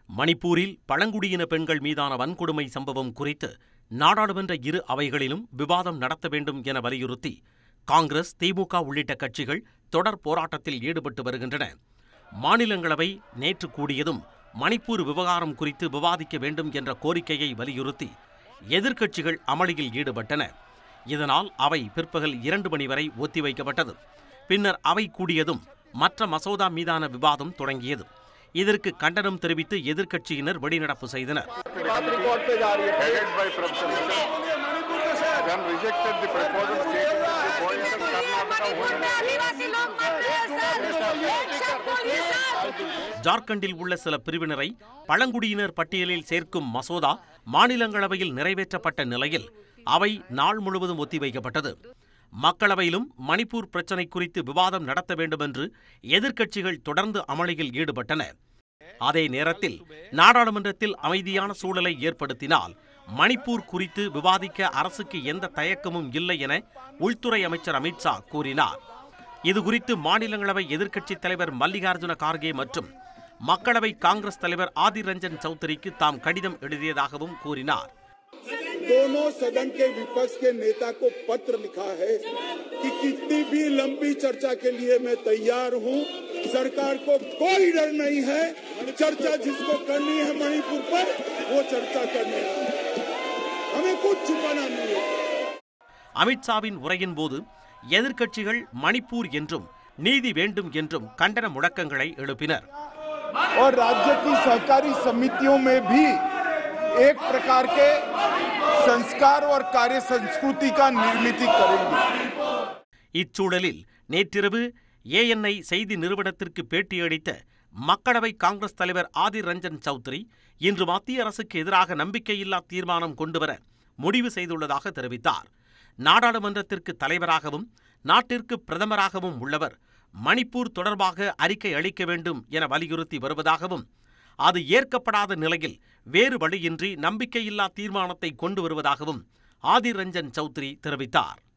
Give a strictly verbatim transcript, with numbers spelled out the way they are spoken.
மணிப்பூரில் பழங்குடியின பெண்கள் மீதான வன்கொடுமை சம்பவம் குறித்து நாடாளுமன்ற இரு அவைகளிலும் விவாதம் நடத்த வேண்டும் என வலியுறுத்தி காங்கிரஸ், திமுக உள்ளிட்ட கட்சிகள் தொடர் போராட்டத்தில் ஈடுபட்டு வருகின்றன. மாநிலங்களவை நேற்று கூடியதும் மணிப்பூர் விவகாரம் குறித்து விவாதிக்க வேண்டும் என்ற கோரிக்கையை வலியுறுத்தி எதிர்க்கட்சிகள் அமளியில் ஈடுபட்டன. இதனால் அவை பிற்பகல் இரண்டு மணி வரை ஒத்திவைக்கப்பட்டது. பின்னர் அவை கூடியதும் மற்ற மசோதா மீதான விவாதம் தொடங்கியது. இதற்கு கண்டனம் தெரிவித்து எதிர்க்கட்சியினர் வெளிநடப்பு செய்தனர். ஜார்க்கண்டில் உள்ள சில பிரிவினரை பழங்குடியினர் பட்டியலில் சேர்க்கும் மசோதா மாநிலங்களவையில் நிறைவேற்றப்பட்ட நிலையில் அவை நாள் முழுவதும் ஒத்திவைக்கப்பட்டது. மக்களவையிலும் மணிப்பூர் பிரச்சினை குறித்து விவாதம் நடத்த வேண்டும் என்று எதிர்க்கட்சிகள் தொடர்ந்து அமளியில் ஈடுபட்டன. அதே நேரத்தில் நாடாளுமன்றத்தில் அமைதியான சூழலை ஏற்படுத்தினால் மணிப்பூர் குறித்து விவாதிக்க அரசுக்கு எந்த தயக்கமும் இல்லை என உள்துறை அமைச்சர் அமித்ஷா கூறினார். இதுகுறித்து மாநிலங்களவை எதிர்க்கட்சித் தலைவர் மல்லிகார்ஜுன கார்கே மற்றும் மக்களவை காங்கிரஸ் தலைவர் ஆதிர் ரஞ்சன் சௌத்ரிக்கு தாம் கடிதம் எழுதியதாகவும் கூறினார். दोनों सदन के विपक्ष के नेता को पत्र लिखा है कि कितनी भी लंबी चर्चा के लिए मैं तैयार हूं, सरकार को कोई डर नहीं है, चर्चा जिसको करनी है मणिपुर पर वो चर्चा करनी है, हमें कुछ छुपाना नहीं है. அமித்ஷாவின் உரையின் போது எதிர்க்கட்சிகள் மணிப்பூர் என்றும் நீதி வேண்டும் என்றும் கண்டன முழக்கங்களை எழுப்பினர். और राज्य की सहकारी समितियों में भी एक प्रकार के संस्कार और कार्य संस्कृति का निर्मित करेंगे. இச்சூழலில் நேற்றிரவு ஏஎன்ஐ செய்தி நிறுவனத்திற்கு பேட்டியளித்த மக்களவை காங்கிரஸ் தலைவர் ஆதிர் ரஞ்சன் சௌத்ரி இன்று மத்திய அரசுக்கு எதிராக நம்பிக்கையில்லா தீர்மானம் கொண்டுவர முடிவு செய்துள்ளதாக தெரிவித்தார். நாடாளுமன்றத்திற்கு தலைவராகவும் நாட்டிற்கு பிரதமராகவும் உள்ளவர் மணிப்பூர் தொடர்பாக அறிக்கை அளிக்க வேண்டும் என வலியுறுத்தி வருவதாகவும், அது ஏற்கப்படாத நிலையில் வேறு வழியின்றி நம்பிக்கையில்லா தீர்மானத்தை கொண்டு வருவதாகவும் ஆதிர் ரஞ்சன் சௌத்ரி தெரிவித்தார்.